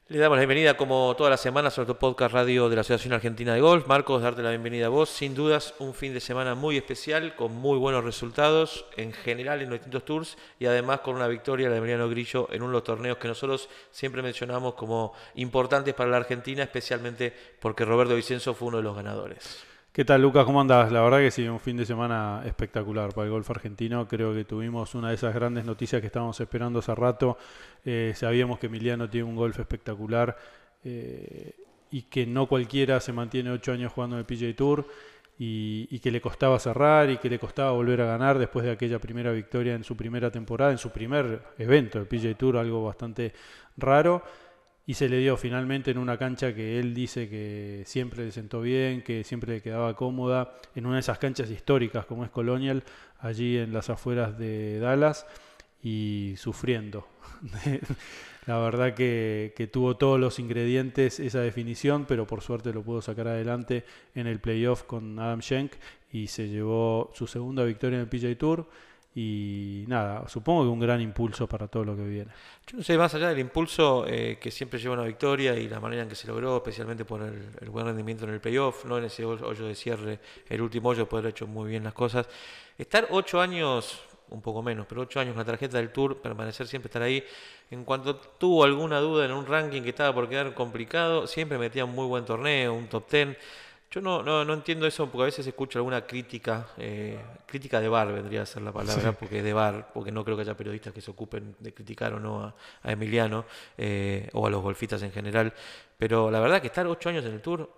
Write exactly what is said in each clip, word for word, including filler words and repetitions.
Le damos la bienvenida como todas las semanas a nuestro podcast radio de la Asociación Argentina de Golf. Marcos, darte la bienvenida a vos. Sin dudas, un fin de semana muy especial, con muy buenos resultados en general en los distintos tours y además con una victoria de Emiliano Grillo en uno de los torneos que nosotros siempre mencionamos como importantes para la Argentina, especialmente porque Roberto Vicenzo fue uno de los ganadores. ¿Qué tal, Lucas? ¿Cómo andás? La verdad que sí, un fin de semana espectacular para el golf argentino. Creo que tuvimos una de esas grandes noticias que estábamos esperando hace rato. Eh, sabíamos que Emiliano tiene un golf espectacular eh, y que no cualquiera se mantiene ocho años jugando en el P G A Tour y, y que le costaba cerrar y que le costaba volver a ganar después de aquella primera victoria en su primera temporada, en su primer evento del P G A Tour, algo bastante raro. Y se le dio finalmente en una cancha que él dice que siempre le sentó bien, que siempre le quedaba cómoda, en una de esas canchas históricas como es Colonial, allí en las afueras de Dallas, y sufriendo. La verdad que, que tuvo todos los ingredientes esa definición, pero por suerte lo pudo sacar adelante en el playoff con Adam Schenk y se llevó su segunda victoria en el P G A Tour. Y nada, supongo que un gran impulso para todo lo que viene. Yo no sé, más allá del impulso eh, que siempre lleva una victoria y la manera en que se logró, especialmente por el, el buen rendimiento en el playoff, no en ese hoyo de cierre, el último hoyo, poder haber hecho muy bien las cosas. Estar ocho años, un poco menos, pero ocho años con la tarjeta del Tour, permanecer siempre estar ahí. En cuanto tuvo alguna duda en un ranking que estaba por quedar complicado, siempre metía un muy buen torneo, un top ten. Yo no, no, no entiendo eso porque a veces escucho alguna crítica, eh, crítica de bar vendría a ser la palabra, Sí. porque es de bar, porque no creo que haya periodistas que se ocupen de criticar o no a, a Emiliano eh, o a los golfistas en general. Pero la verdad que estar ocho años en el Tour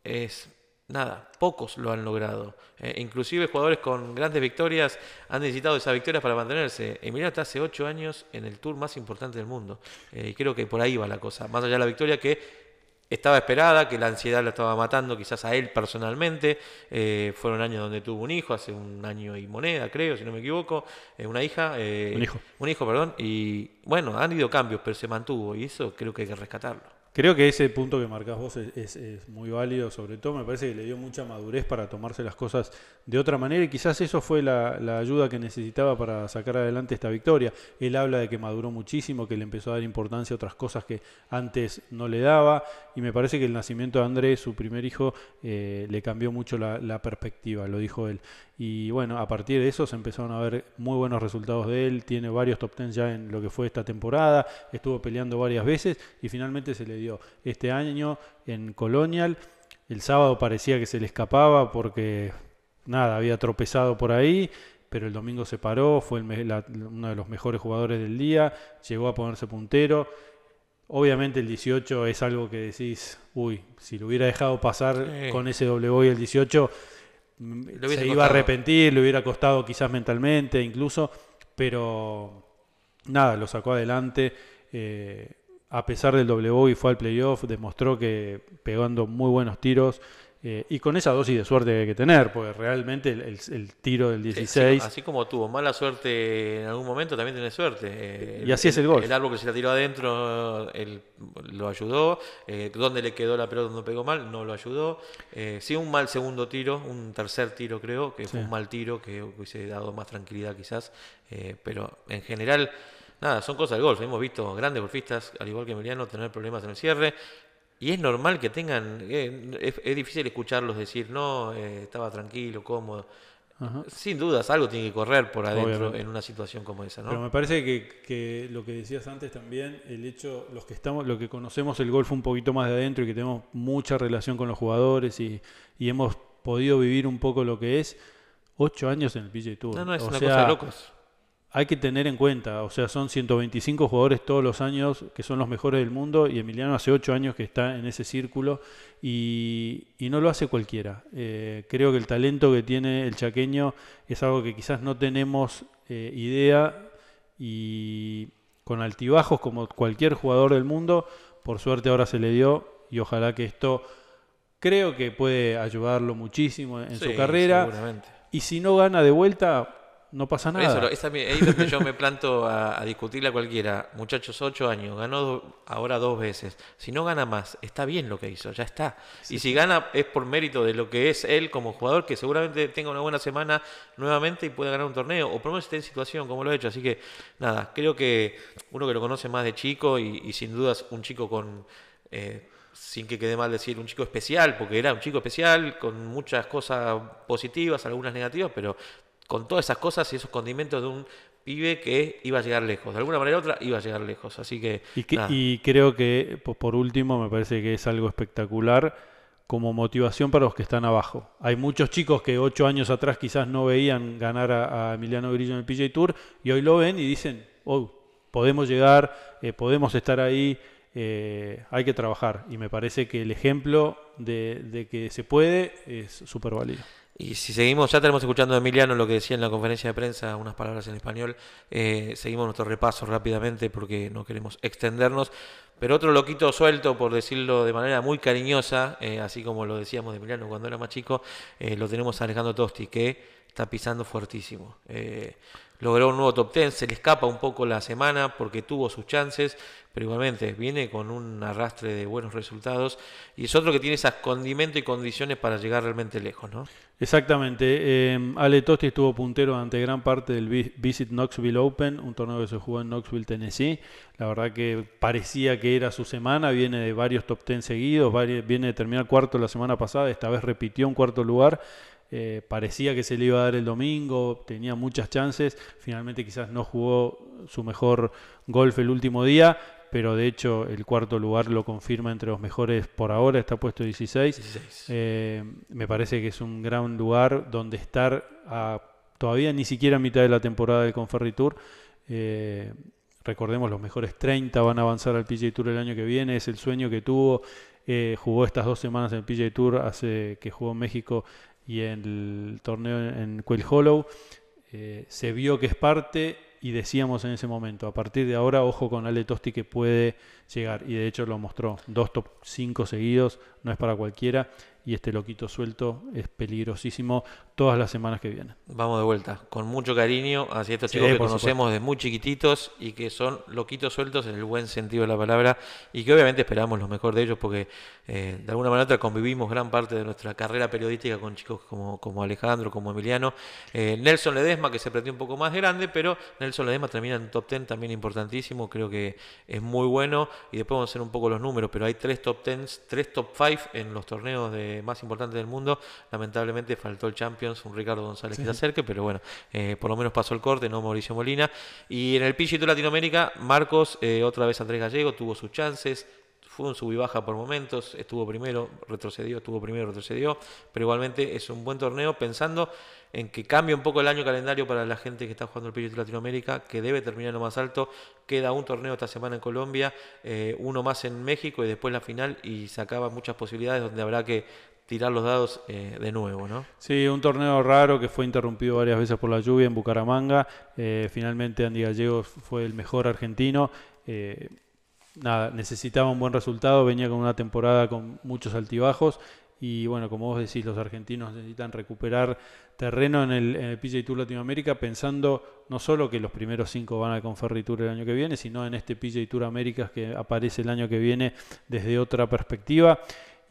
es nada, pocos lo han logrado. Eh, inclusive jugadores con grandes victorias han necesitado esas victorias para mantenerse. Emiliano está hace ocho años en el Tour más importante del mundo eh, y creo que por ahí va la cosa. Más allá de la victoria que estaba esperada, que la ansiedad la estaba matando quizás a él personalmente. Eh, fueron años donde tuvo un hijo, hace un año y moneda, creo, si no me equivoco, eh, una hija, Un eh, hijo. un hijo, perdón, y bueno, han habido cambios, pero se mantuvo y eso creo que hay que rescatarlo. Creo que ese punto que marcás vos es, es- es muy válido, sobre todo me parece que le dio mucha madurez para tomarse las cosas de otra manera y quizás eso fue la, la ayuda que necesitaba para sacar adelante esta victoria. Él habla de que maduró muchísimo, que le empezó a dar importancia a otras cosas que antes no le daba y me parece que el nacimiento de Andrés, su primer hijo, eh, le cambió mucho la, la perspectiva, lo dijo él. Y bueno, a partir de eso se empezaron a ver muy buenos resultados de él, tiene varios top ten ya en lo que fue esta temporada, estuvo peleando varias veces y finalmente se le dio este año en Colonial. El sábado parecía que se le escapaba porque nada, había tropezado por ahí, pero el domingo se paró, fue el me- la- uno de los mejores jugadores del día, llegó a ponerse puntero. Obviamente el dieciocho es algo que decís, uy, si lo hubiera dejado pasar Sí, con ese doble bogey el dieciocho, mm, le hubiese se iba a costado. arrepentir, le hubiera costado quizás mentalmente incluso, pero nada, lo sacó adelante. eh, a pesar del doble bogey fue al playoff, demostró que pegando muy buenos tiros eh, y con esa dosis de suerte que hay que tener, porque realmente el, el- el tiro del Sí, así, co- dieciséis, así como tuvo mala suerte en algún momento, también tiene suerte. Eh, y el, así es el- el golf. el árbol que se la tiró adentro, él lo ayudó. Eh, donde le quedó la pelota, donde pegó mal, no lo ayudó. Eh, sí, un mal segundo tiro, un tercer tiro creo, que Sí. fue un mal tiro, que hubiese dado más tranquilidad quizás. Eh, pero en general, nada, son cosas del golf. Hemos visto grandes golfistas, al igual que Emiliano, tener problemas en el cierre. Y es normal que tengan, eh, es, es difícil escucharlos decir, no, eh, estaba tranquilo, cómodo. Ajá, Sin dudas, algo tiene que correr por adentro obviamente. en una situación como esa, Pero ¿no? me parece que, que lo que decías antes también, el hecho, los que estamos, lo que conocemos el golf un poquito más de adentro y que tenemos mucha relación con los jugadores y, y hemos podido vivir un poco lo que es ocho años en el P G A No, Tour. no, es O una cosa de sea, locos. hay que tener en cuenta, o sea, son ciento veinticinco jugadores todos los años que son los mejores del mundo y Emiliano hace ocho años que está en ese círculo y, y no lo hace cualquiera. Eh, creo que el talento que tiene el chaqueño es algo que quizás no tenemos eh, idea y con altibajos como cualquier jugador del mundo, por suerte ahora se le dio y ojalá que esto creo que puede ayudarlo muchísimo en su Sí, carrera seguramente. y si no gana de vuelta no pasa Por eso, nada. lo- esa, mi- ahí es donde yo me planto a, a discutirle a cualquiera. Muchachos, ocho años, ganó do- ahora dos veces. Si no gana más, está bien lo que hizo, ya está. Y Sí, si sí. gana es por mérito de lo que es él como jugador, que seguramente tenga una buena semana nuevamente y pueda ganar un torneo, o por lo menos esté en situación como lo ha hecho. Así que, nada, creo que uno que lo conoce más de chico y, y sin dudas un chico con... eh, sin que quede mal decir un chico especial, porque era un chico especial, con muchas cosas positivas, algunas negativas, pero con todas esas cosas y esos condimentos de un pibe que iba a llegar lejos. De alguna manera u otra iba a llegar lejos. Así que, Y, que- nada. y creo que, po- por último, me parece que es algo espectacular como motivación para los que están abajo. Hay muchos chicos que ocho años atrás quizás no veían ganar a, a Emiliano Grillo en el P G A Tour y hoy lo ven y dicen, oh, podemos llegar, eh, podemos estar ahí, eh, hay que trabajar. Y me parece que el ejemplo de, de que se puede es súper válido. Y si seguimos, ya tenemos escuchando a Emiliano lo que decía en la conferencia de prensa, unas palabras en español. Eh, seguimos nuestro repaso rápidamente porque no queremos extendernos. Pero otro loquito suelto, por decirlo de manera muy cariñosa, eh, así como lo decíamos de Emiliano cuando era más chico, eh, lo tenemos a Alejandro Tosti, que está pisando fuertísimo. Eh, logró un nuevo top ten, se le escapa un poco la semana porque tuvo sus chances, pero igualmente viene con un arrastre de buenos resultados y es otro que tiene esas condimentos y condiciones para llegar realmente lejos, ¿no? Exactamente. eh, Ale Tosti estuvo puntero ante gran parte del Vi- Visit Knoxville Open, un torneo que se jugó en Knoxville, Tennessee. La verdad que parecía que era su semana, viene de varios top ten seguidos, vari- viene de terminar cuarto la semana pasada, esta vez repitió un cuarto lugar. Eh, parecía que se le iba a dar el domingo, tenía muchas chances, finalmente quizás no jugó su mejor golf el último día, pero de hecho el cuarto lugar lo confirma entre los mejores por ahora, está puesto dieciséis. dieciséis. Eh, me parece que es un gran lugar donde estar a, todavía ni siquiera a mitad de la temporada del Conferry Tour. Eh, recordemos, los mejores treinta van a avanzar al P G A Tour el año que viene, es el sueño que tuvo. Eh, jugó estas dos semanas en el P G A Tour, hace que jugó en México y en el torneo en Quail Hollow. Eh, se vio que es parte y decíamos en ese momento, a partir de ahora, ojo con Ale Tosti que puede llegar. Y de hecho lo mostró, dos top cinco seguidos, no es para cualquiera. Y este loquito suelto es peligrosísimo todas las semanas que vienen. Vamos de vuelta, con mucho cariño hacia estos Sí, chicos que por conocemos supuesto. desde muy chiquititos y que son loquitos sueltos en el buen sentido de la palabra y que obviamente esperamos lo mejor de ellos porque eh, de alguna manera u otra convivimos gran parte de nuestra carrera periodística con chicos como, como Alejandro, como Emiliano. Eh, Nelson Ledesma, que se planteó un poco más grande, pero Nelson Ledesma termina en top ten también importantísimo, creo que es muy bueno y después vamos a hacer un poco los números, pero hay tres top tens, tres top five en los torneos de más importantes del mundo. Lamentablemente faltó el Champions, un Ricardo González Sí. que se acerque, pero bueno, eh, por lo menos pasó el corte, no Mauricio Molina. Y en el P G A Tour Latinoamérica, Marcos, eh, otra vez Andrés Gallego, tuvo sus chances. Fue un sub y baja por momentos, estuvo primero, retrocedió, estuvo primero, retrocedió, pero igualmente es un buen torneo pensando en que cambie un poco el año calendario para la gente que está jugando el P G A Tour Latinoamérica, que debe terminar lo más alto. Queda un torneo esta semana en Colombia, eh, uno más en México y después la final y se acaban muchas posibilidades donde habrá que tirar los dados eh, de nuevo, ¿no? Sí, un torneo raro que fue interrumpido varias veces por la lluvia en Bucaramanga. Eh, finalmente Andy Gallegos fue el mejor argentino. Eh, nada, necesitaba un buen resultado, venía con una temporada con muchos altibajos y bueno, como vos decís, los argentinos necesitan recuperar terreno en el, en el P G A Tour Latinoamérica pensando no solo que los primeros cinco van al Conferry Tour el año que viene, sino en este P G A Tour Américas que aparece el año que viene desde otra perspectiva.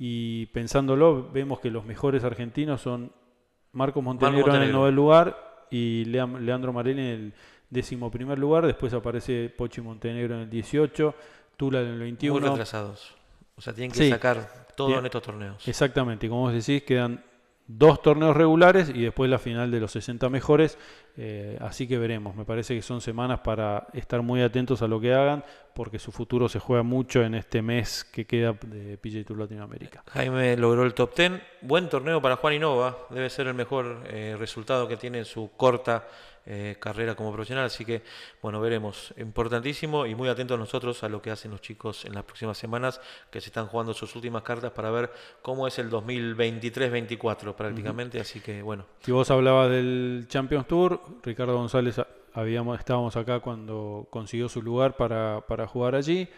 Y pensándolo, vemos que los mejores argentinos son Marcos Montenegro, Marco en el Montenegro. noveno lugar y Leam- Leandro Marelli en el décimo primer lugar. Después aparece Pochi Montenegro en el dieciocho, Tula en el Muy veintiuno. retrasados. O sea, tienen que Sí, sacar todo bien. en estos torneos. Exactamente, y como vos decís, quedan dos torneos regulares y después la final de los sesenta mejores. Eh, así que veremos. Me parece que son semanas para estar muy atentos a lo que hagan, porque su futuro se juega mucho en este mes que queda de P G A Tour Latinoamérica. Jaime logró el top ten. Buen torneo para Juan Inova. Debe ser el mejor eh, resultado que tiene en su corta eh, carrera como profesional. Así que, bueno, veremos. Importantísimo y muy atentos nosotros a lo que hacen los chicos en las próximas semanas, que se están jugando sus últimas cartas para ver cómo es el dos mil veintitrés veinticuatro prácticamente. Así que, bueno. Si vos hablabas del Champions Tour, Ricardo González, a- habíamos, estábamos acá cuando consiguió su lugar para, para jugar allí.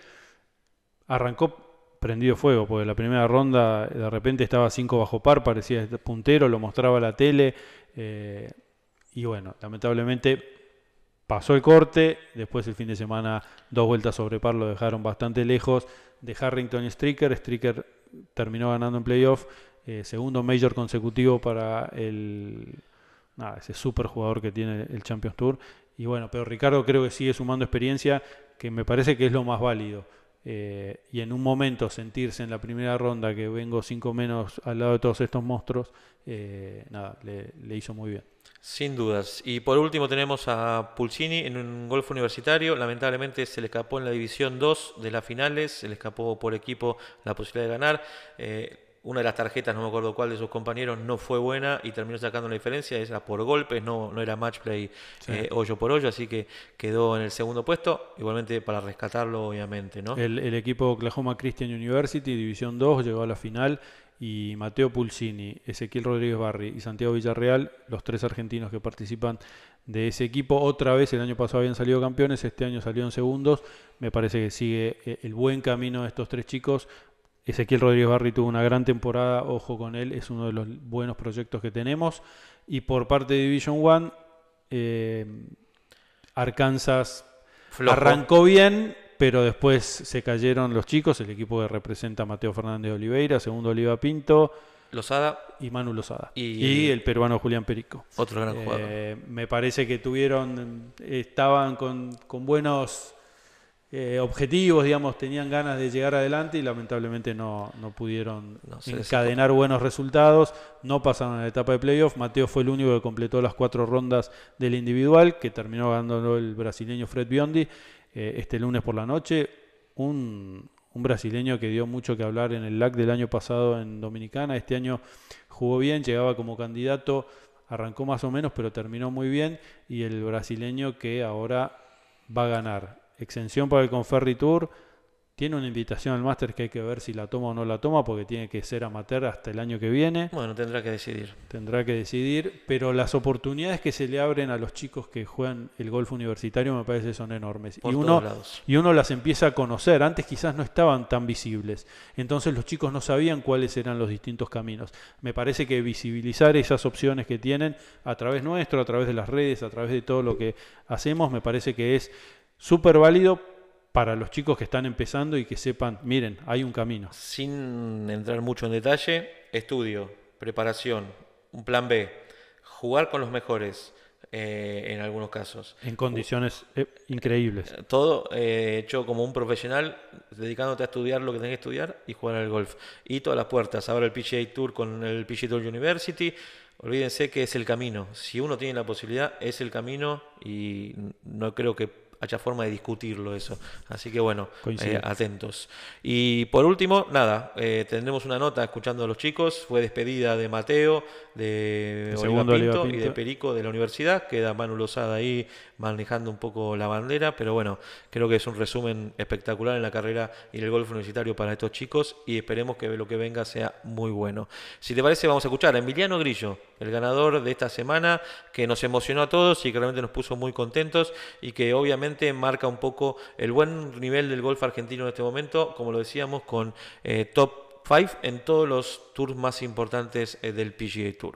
Arrancó prendido fuego, porque la primera ronda de repente estaba cinco bajo par, parecía puntero, lo mostraba la tele. eh, y bueno, lamentablemente pasó el corte, después el fin de semana dos vueltas sobre par lo dejaron bastante lejos de Harrington y Stricker. Stricker terminó ganando en playoff, eh, segundo major consecutivo para el, nada, ese super jugador que tiene el Champions Tour. Y bueno, pero Ricardo creo que sigue sumando experiencia, que me parece que es lo más válido. Eh, y en un momento sentirse en la primera ronda que vengo cinco menos al lado de todos estos monstruos, eh, nada, le, le hizo muy bien. Sin dudas. Y por último tenemos a Pulcini en un golf universitario. Lamentablemente se le escapó en la división dos de las finales, se le escapó por equipo la posibilidad de ganar. Eh, una de las tarjetas, no me acuerdo cuál de sus compañeros, no fue buena y terminó sacando la diferencia. Era por golpes, no, no era match play, sí. eh, hoyo por hoyo, así que quedó en el segundo puesto. Igualmente para rescatarlo, obviamente, ¿no? El, el equipo Oklahoma Christian University, división dos, llegó a la final. Y Mateo Pulcini, Ezequiel Rodríguez Barri y Santiago Villarreal, los tres argentinos que participan de ese equipo. Otra vez el año pasado habían salido campeones, este año salieron segundos. Me parece que sigue el buen camino de estos tres chicos. Ezequiel Rodríguez Barri tuvo una gran temporada, ojo con él, es uno de los buenos proyectos que tenemos. Y por parte de Division One, eh, Arkansas Flojo. Arrancó bien, pero después se cayeron los chicos, el equipo que representa a Mateo Fernández de Oliveira, segundo Oliva Pinto, Lozada y Manu Lozada. Y, y el peruano Julián Perico. Otro gran jugador. Eh, me parece que tuvieron, estaban con, con buenos eh, objetivos, digamos, tenían ganas de llegar adelante y lamentablemente no, no pudieron no, encadenar buenos resultados, no pasaron a la etapa de playoff. Mateo fue el único que completó las cuatro rondas del individual, que terminó ganando el brasileño Fred Biondi. Este lunes por la noche, un, un brasileño que dio mucho que hablar en el L A C del año pasado en Dominicana. Este año jugó bien, llegaba como candidato, arrancó más o menos, pero terminó muy bien. Y el brasileño que ahora va a ganar exención para el Conferry Tour. Tiene una invitación al Masters que hay que ver si la toma o no la toma, porque tiene que ser amateur hasta el año que viene. Bueno, tendrá que decidir. Tendrá que decidir, pero las oportunidades que se le abren a los chicos que juegan el golf universitario me parece son enormes. Por y, todos uno, lados. y uno las empieza a conocer. Antes quizás no estaban tan visibles. Entonces los chicos no sabían cuáles eran los distintos caminos. Me parece que visibilizar esas opciones que tienen a través nuestro, a través de las redes, a través de todo lo que hacemos, me parece que es súper válido para los chicos que están empezando y que sepan, miren, hay un camino. Sin entrar mucho en detalle, estudio, preparación, un plan B, jugar con los mejores eh, en algunos casos. En condiciones eh, increíbles. Todo eh, hecho como un profesional, dedicándote a estudiar lo que tenés que estudiar y jugar al golf. Y todas las puertas, ahora el P G A Tour con el P G A Tour University. Olvídense que es el camino. Si uno tiene la posibilidad, es el camino y no creo que haya forma de discutirlo eso. Así que bueno, eh, atentos. Y por último, nada, eh, tendremos una nota escuchando a los chicos. Fue despedida de Mateo, de Oliva Pinto, Oliva Pinto y de Perico de la universidad. Queda Manu Lozada ahí manejando un poco la bandera, pero bueno, creo que es un resumen espectacular en la carrera y en el golf universitario para estos chicos y esperemos que lo que venga sea muy bueno. Si te parece, vamos a escuchar a Emiliano Grillo, el ganador de esta semana, que nos emocionó a todos y que realmente nos puso muy contentos y que obviamente marca un poco el buen nivel del golf argentino en este momento, como lo decíamos, con eh, top cinco en todos los tours más importantes eh, del P G A Tour.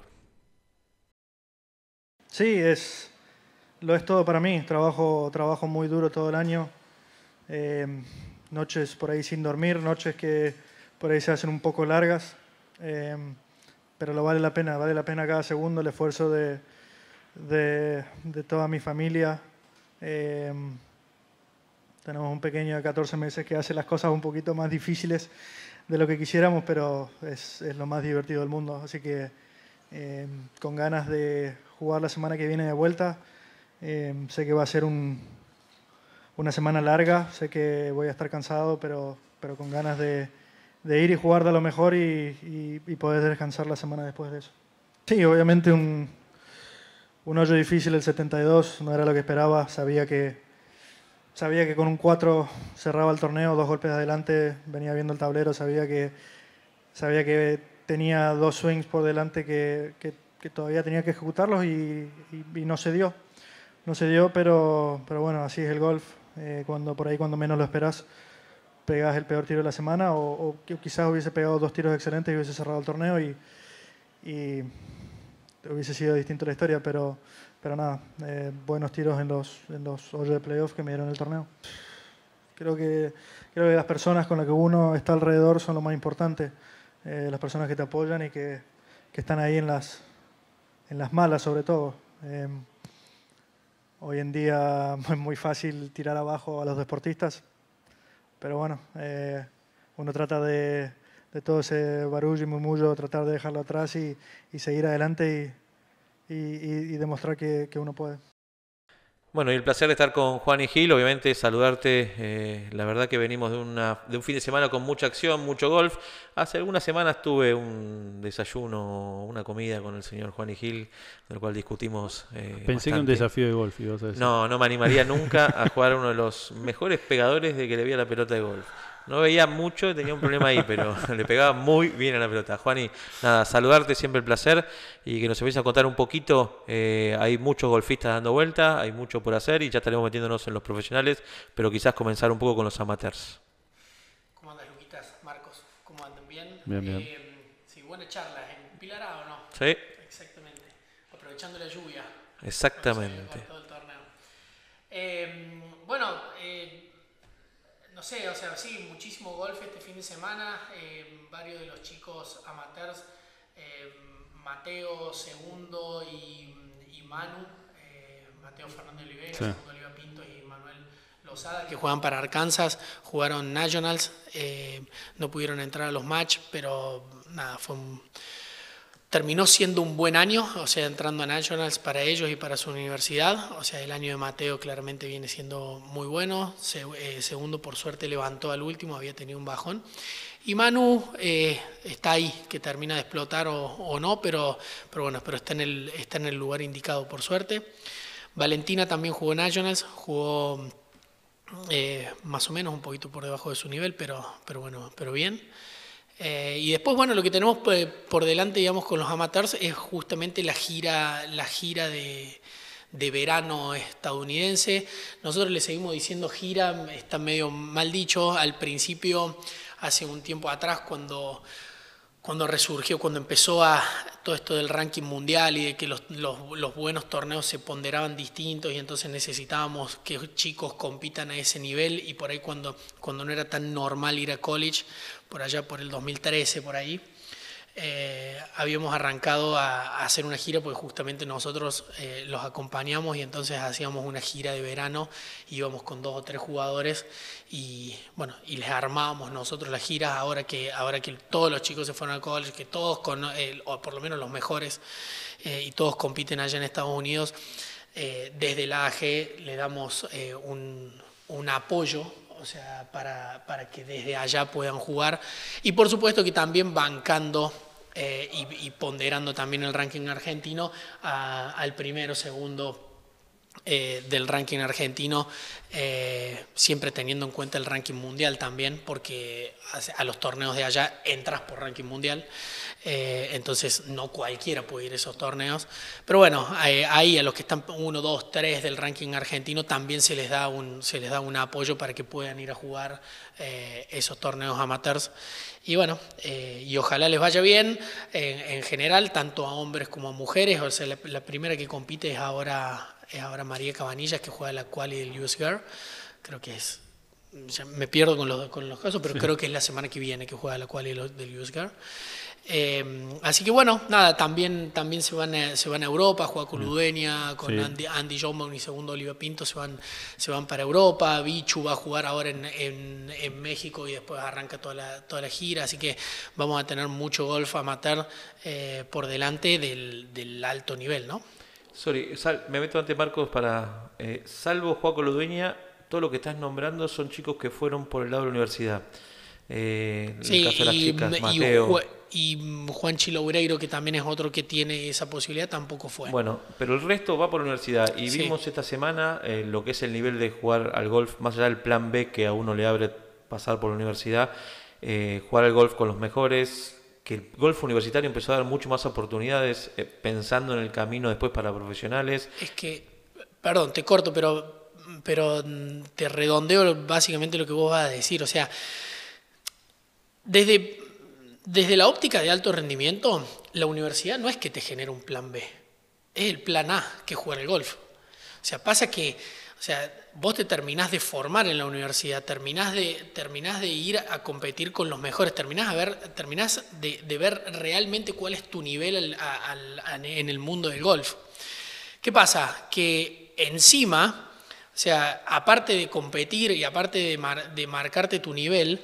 Sí, es, lo es todo para mí. Trabajo, trabajo muy duro todo el año. Eh, noches por ahí sin dormir, noches que por ahí se hacen un poco largas. Eh, pero lo vale la pena, vale la pena cada segundo el esfuerzo de, de, de toda mi familia. Eh, tenemos un pequeño de catorce meses que hace las cosas un poquito más difíciles de lo que quisiéramos, pero es, es lo más divertido del mundo. Así que eh, con ganas de jugar la semana que viene de vuelta. Eh, sé que va a ser un, una semana larga, sé que voy a estar cansado, pero, pero con ganas de, de ir y jugar de lo mejor y, y, y poder descansar la semana después de eso. Sí, obviamente un, un hoyo difícil el setenta y dos, no era lo que esperaba, sabía que, sabía que con un cuatro cerraba el torneo, dos golpes de adelante, venía viendo el tablero, sabía que, sabía que tenía dos swings por delante que, que, que todavía tenía que ejecutarlos y, y, y no se dio. No se dio, pero, pero bueno, así es el golf. Eh, cuando por ahí, cuando menos lo esperas, pegas el peor tiro de la semana o, o quizás hubiese pegado dos tiros excelentes y hubiese cerrado el torneo y, y hubiese sido distinta la historia, pero, pero nada, eh, buenos tiros en los, en los hoyos de playoff que me dieron el torneo. Creo que, creo que las personas con las que uno está alrededor son lo más importante. Eh, las personas que te apoyan y que, que están ahí en las, en las malas sobre todo. Eh, hoy en día es muy fácil tirar abajo a los deportistas, pero bueno, eh, uno trata de, de todo ese barullo y murmullo, tratar de dejarlo atrás y, y seguir adelante y, y, y, y demostrar que, que uno puede. Bueno, y el placer de estar con Juan y Gil, obviamente saludarte, eh, la verdad que venimos de, una, de un fin de semana con mucha acción, mucho golf. Hace algunas semanas tuve un desayuno, una comida con el señor Juan y Gil, del cual discutimos eh, Pensé bastante. que un desafío de golf ibas a decir. No, no me animaría nunca a jugar a uno de los mejores pegadores de que le veía la pelota de golf. No veía mucho, tenía un problema ahí, pero le pegaba muy bien a la pelota. Juani, nada, saludarte, siempre el placer, y que nos empieces a contar un poquito. Eh, hay muchos golfistas dando vuelta, hay mucho por hacer y ya estaremos metiéndonos en los profesionales, pero quizás comenzar un poco con los amateurs. ¿Cómo andas, Luquitas? Marcos, ¿cómo andan? ¿Bien? Bien, bien. Eh, sí, buena charla. ¿En Pilará o no? Sí. Exactamente. Aprovechando la lluvia. Exactamente. Todo el torneo. Eh, bueno, eh, no sé, o sea, sí, muchísimo golf este fin de semana. Eh, varios de los chicos amateurs, eh, Mateo Segundo y, y Manu, eh, Mateo Fernández Olivera, sí. Segundo Oliva Pinto y Manuel Lozada, que juegan para Arkansas, jugaron Nationals, eh, no pudieron entrar a los match, pero nada, fue un... Terminó siendo un buen año, o sea, entrando a Nationals para ellos y para su universidad. O sea, el año de Mateo claramente viene siendo muy bueno. Se, eh, segundo, por suerte, levantó al último, había tenido un bajón. Y Manu eh, está ahí, que termina de explotar o, o no, pero, pero bueno, pero está en, el, está en el lugar indicado, por suerte. Valentina también jugó Nationals, jugó eh, más o menos un poquito por debajo de su nivel, pero, pero bueno, pero bien. Eh, y después, bueno, lo que tenemos por delante, digamos, con los amateurs es justamente la gira, la gira de, de verano estadounidense. Nosotros le seguimos diciendo gira, está medio mal dicho. Al principio, hace un tiempo atrás, cuando, cuando resurgió, cuando empezó a todo esto del ranking mundial y de que los, los, los buenos torneos se ponderaban distintos y entonces necesitábamos que chicos compitan a ese nivel, y por ahí cuando, cuando no era tan normal ir a college, por allá por el dos mil trece, por ahí, eh, habíamos arrancado a, a hacer una gira porque justamente nosotros eh, los acompañamos, y entonces hacíamos una gira de verano, íbamos con dos o tres jugadores y bueno, y les armábamos nosotros las giras. Ahora que, ahora que todos los chicos se fueron al college, que todos, con, eh, o por lo menos los mejores, eh, y todos compiten allá en Estados Unidos, eh, desde la A G le damos eh, un, un apoyo, o sea, para, para que desde allá puedan jugar, y por supuesto que también bancando eh, y, y ponderando también el ranking argentino a, al primero, segundo eh, del ranking argentino, eh, siempre teniendo en cuenta el ranking mundial también, porque a, a los torneos de allá entras por ranking mundial. Eh, entonces no cualquiera puede ir a esos torneos, pero bueno, eh, ahí a los que están uno, dos, tres del ranking argentino también se les da un, se les da un apoyo para que puedan ir a jugar eh, esos torneos amateurs. Y bueno, eh, y ojalá les vaya bien en, en general, tanto a hombres como a mujeres. O sea, la, la primera que compite es ahora, es ahora María Cabanillas, que juega la quali del U S Girl. Creo que es, ya me pierdo con los, con los casos, pero sí, creo que es la semana que viene que juega la quali del U S Girl. Eh, así que bueno, nada, también, también se, van a, se van a Europa, juega con Ludueña, con sí. Andy, Andy Johnbaum y segundo Oliva Pinto se van, se van para Europa. Bichu va a jugar ahora en, en, en México y después arranca toda la, toda la gira, así que vamos a tener mucho golf amateur eh, por delante del, del alto nivel, ¿no? Sorry, sal, me meto ante Marcos para, eh, salvo Juaco Ludueña, todo lo que estás nombrando son chicos que fueron por el lado de la universidad. Eh, en sí, el caso de las y, chicas, y, Mateo. Y Juan Chiloureiro, que también es otro que tiene esa posibilidad, tampoco fue. Bueno, pero el resto va por la universidad. Y sí, vimos esta semana eh, lo que es el nivel de jugar al golf, más allá del plan B que a uno le abre pasar por la universidad, eh, jugar al golf con los mejores, que el golf universitario empezó a dar mucho más oportunidades, eh, pensando en el camino después para profesionales. Es que, perdón, te corto, pero, pero te redondeo básicamente lo que vos vas a decir. O sea, desde... Desde la óptica de alto rendimiento, la universidad no es que te genere un plan B. es el plan A, que es jugar el golf. O sea, pasa que, o sea, vos te terminás de formar en la universidad, terminás de, terminás de ir a competir con los mejores, terminás, a ver, terminás de, de ver realmente cuál es tu nivel al, al, al, en el mundo del golf. ¿Qué pasa? Que encima, o sea, aparte de competir y aparte de, mar, de marcarte tu nivel,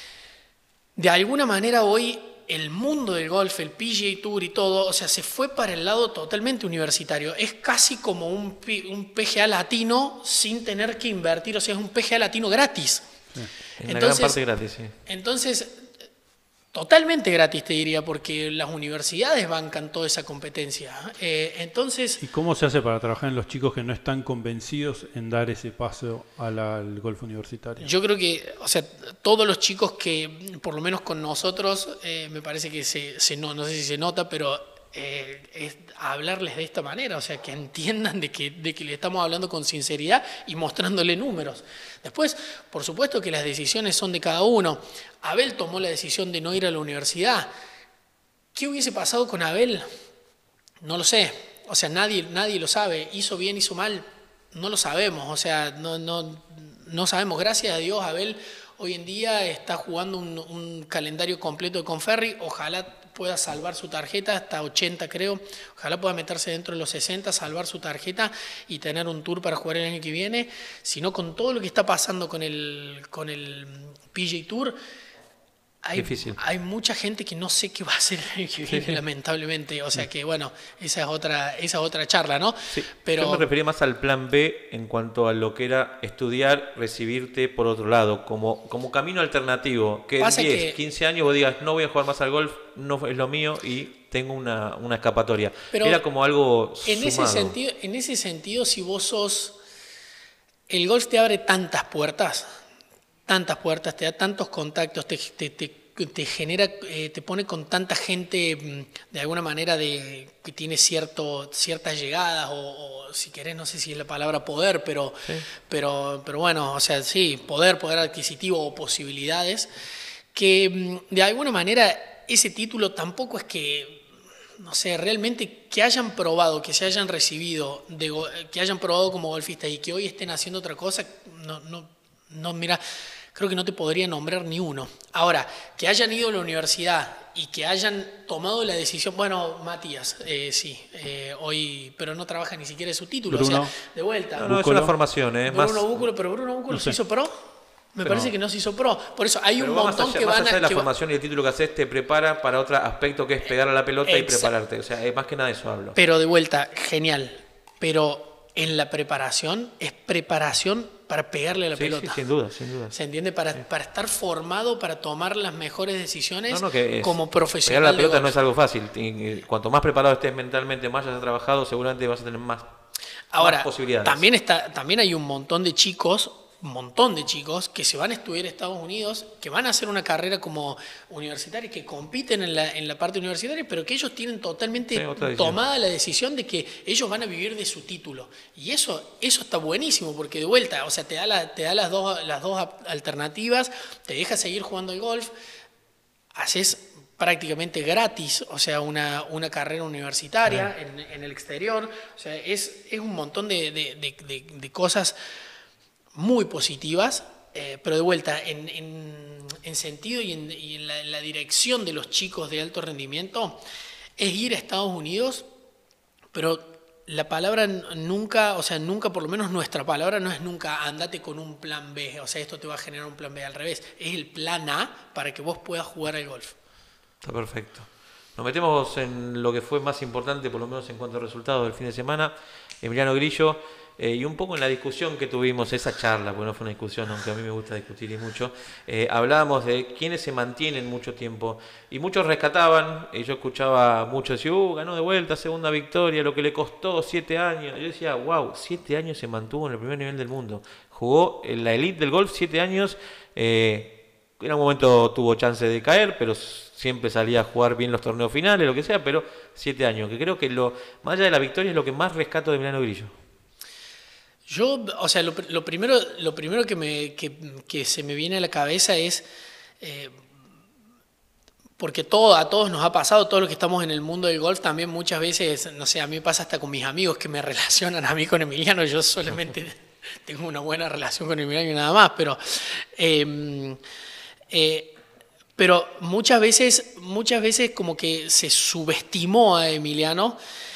de alguna manera hoy el mundo del golf, el P G A Tour y todo, o sea, se fue para el lado totalmente universitario. Es casi como un, un P G A latino sin tener que invertir, o sea, es un P G A latino gratis. Sí. En la gran parte gratis, sí. Entonces, totalmente gratis te diría, porque las universidades bancan toda esa competencia. Eh, entonces, ¿Y cómo se hace para trabajar en los chicos que no están convencidos en dar ese paso a la, al golf universitario? Yo creo que, o sea, todos los chicos que, por lo menos con nosotros, eh, me parece que se, se no, no sé si se nota, pero eh, es hablarles de esta manera, o sea, que entiendan de que, de que le estamos hablando con sinceridad y mostrándole números. Después, por supuesto que las decisiones son de cada uno. Abel tomó la decisión de no ir a la universidad. ¿Qué hubiese pasado con Abel? No lo sé. O sea, nadie, nadie lo sabe. ¿Hizo bien, hizo mal? No lo sabemos. O sea, no, no, no sabemos. Gracias a Dios, Abel hoy en día está jugando un, un calendario completo de Conferri. Ojalá pueda salvar su tarjeta, hasta ochenta creo. Ojalá pueda meterse dentro de los sesenta, salvar su tarjeta y tener un tour para jugar el año que viene. Si no, con todo lo que está pasando con el, con el P G A Tour, hay, hay mucha gente que no sé qué va a hacer el año que viene, sí, lamentablemente. O sea que, bueno, esa es otra, esa es otra charla, ¿no? Sí, pero yo me refería más al plan B en cuanto a lo que era estudiar, recibirte por otro lado, como, como camino alternativo. Que en diez, que, quince años vos digas, no voy a jugar más al golf, no es lo mío y tengo una, una escapatoria. Pero era como algo en ese sentido, en ese sentido, si vos sos... El golf te abre tantas puertas, tantas puertas, te da tantos contactos, te, te, te, te genera, eh, te pone con tanta gente de alguna manera de, que tiene cierto, ciertas llegadas, o, o si querés, no sé si es la palabra poder, pero, sí. pero, pero bueno, o sea, sí, poder, poder adquisitivo o posibilidades, que de alguna manera ese título tampoco es que, no sé, realmente que hayan probado, que se hayan recibido, de, que hayan probado como golfistas y que hoy estén haciendo otra cosa, no, no, no, mira, creo que no te podría nombrar ni uno. Ahora, que hayan ido a la universidad y que hayan tomado la decisión, bueno, Matías, eh, sí, eh, hoy, pero no trabaja ni siquiera en su título, Bruno. o sea, de vuelta. No, no es una formación, ¿eh? Bruno Más... Búculo, pero Bruno Búculo no se hizo pro. Me pero, parece que no se hizo pro. Por eso hay un montón más allá, que van a... Más allá de la que formación va... y el título que haces te prepara para otro aspecto que es pegar a la pelota Exacto. y prepararte. O sea, es más que nada de eso hablo. Pero de vuelta, genial. Pero en la preparación es preparación para pegarle a la sí, pelota. Sí, sin duda, sin duda. ¿Se entiende? Para, sí. para estar formado, para tomar las mejores decisiones no, no, que es, pegar como profesional. Pegar la pelota no es algo fácil. Y cuanto más preparado estés mentalmente, más hayas trabajado, seguramente vas a tener más, Ahora, más posibilidades. También, está, también hay un montón de chicos... un montón de chicos que se van a estudiar a Estados Unidos, que van a hacer una carrera como universitaria, que compiten en la, en la parte universitaria, pero que ellos tienen totalmente sí, tomada la decisión de que ellos van a vivir de su título. Y eso, eso está buenísimo, porque de vuelta, o sea, te da, la, te da las, dos, las dos alternativas, te deja seguir jugando al golf, haces prácticamente gratis, o sea, una, una carrera universitaria sí. en, en el exterior. O sea, es, es un montón de, de, de, de, de cosas muy positivas, eh, pero de vuelta, en, en, en sentido y, en, y en, la, en la dirección de los chicos de alto rendimiento, es ir a Estados Unidos, pero la palabra nunca, o sea, nunca, por lo menos nuestra palabra no es nunca andate con un plan B, o sea, esto te va a generar un plan B, al revés, es el plan A para que vos puedas jugar al golf. Está perfecto. Nos metemos en lo que fue más importante, por lo menos en cuanto a resultados del fin de semana. Emiliano Grillo, eh, y un poco en la discusión que tuvimos, esa charla, porque no fue una discusión, aunque a mí me gusta discutir y mucho, eh, hablábamos de quiénes se mantienen mucho tiempo, y muchos rescataban, y yo escuchaba mucho decir, uh, ganó de vuelta, segunda victoria, lo que le costó siete años. Yo decía, wow, siete años se mantuvo en el primer nivel del mundo, jugó en la elite del golf siete años, eh, en un momento tuvo chance de caer, pero siempre salía a jugar bien los torneos finales, lo que sea, pero siete años, que creo que lo más allá de la victoria es lo que más rescato de Emiliano Grillo. Yo, o sea, lo, lo primero, lo primero que, me, que, que se me viene a la cabeza es, eh, porque todo, a todos nos ha pasado, todos los que estamos en el mundo del golf también muchas veces, no sé, a mí me pasa hasta con mis amigos que me relacionan a mí con Emiliano, yo solamente tengo una buena relación con Emiliano y nada más, pero, eh, eh, pero muchas veces, muchas veces como que se subestimó a Emiliano.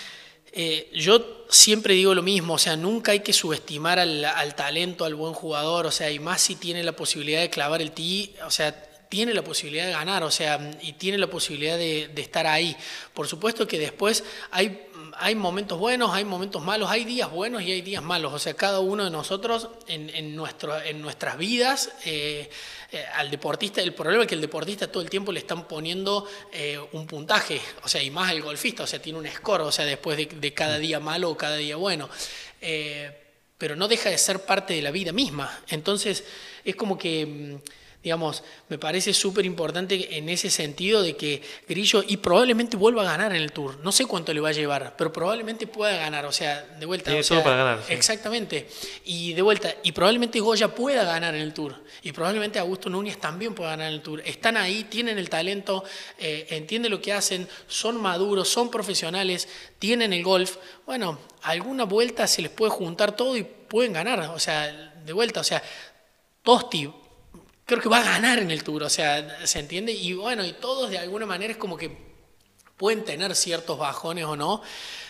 Eh, yo siempre digo lo mismo, o sea, nunca hay que subestimar al, al talento, al buen jugador, o sea, y más si tiene la posibilidad de clavar el tee, o sea, tiene la posibilidad de ganar, o sea, y tiene la posibilidad de, de estar ahí. Por supuesto que después hay, hay momentos buenos, hay momentos malos, hay días buenos y hay días malos, o sea, cada uno de nosotros en, en, nuestro, en nuestras vidas, eh, eh, al deportista, el problema es que el deportista todo el tiempo le están poniendo eh, un puntaje, o sea, y más el golfista, o sea, tiene un score, o sea, después de, de cada día malo o cada día bueno. Eh, pero no deja de ser parte de la vida misma. Entonces, es como que... digamos, me parece súper importante en ese sentido de que Grillo, y probablemente vuelva a ganar en el Tour, no sé cuánto le va a llevar, pero probablemente pueda ganar, o sea, de vuelta. Tiene o sea, todo para ganar. Sí. Exactamente, y de vuelta, y probablemente Goya pueda ganar en el Tour, y probablemente Augusto Núñez también pueda ganar en el Tour. Están ahí, tienen el talento, eh, entienden lo que hacen, son maduros, son profesionales, tienen el golf. Bueno, alguna vuelta se les puede juntar todo y pueden ganar, o sea, de vuelta, o sea, Tosti creo que va a ganar en el Tour, o sea, ¿se entiende? Y bueno, y todos de alguna manera es como que pueden tener ciertos bajones o no,